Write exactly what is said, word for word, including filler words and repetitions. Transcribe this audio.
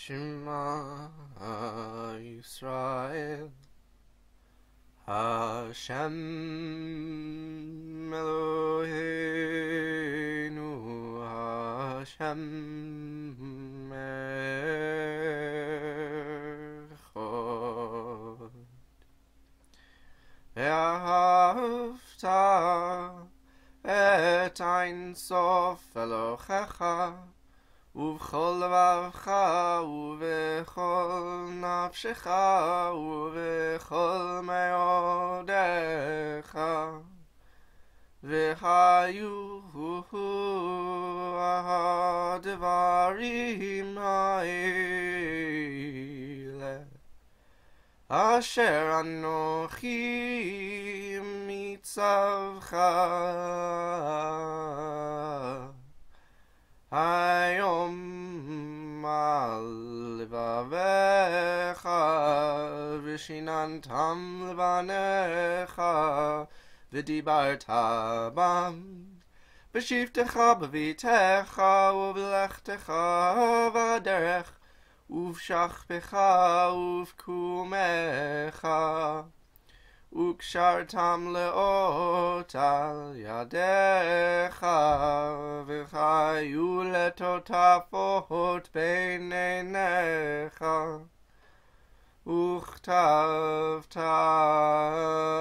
Shema Yisrael Hashem Eloheinu Hashem Echad Vahafta et Ein Sof Elohecha ובכל לבבך ובכל נפשך ובכל מאודיך והיו הדברים האלה אשר אנוכי מצווך היום על לבביך ושיננתם לבניך ודיברת בם בשבתך בביתך ובלכתך בדרך ובשכבך ובקומך וקשרתם לאות על ידיך וחיו לטוטפות בין עיניך וכתבתם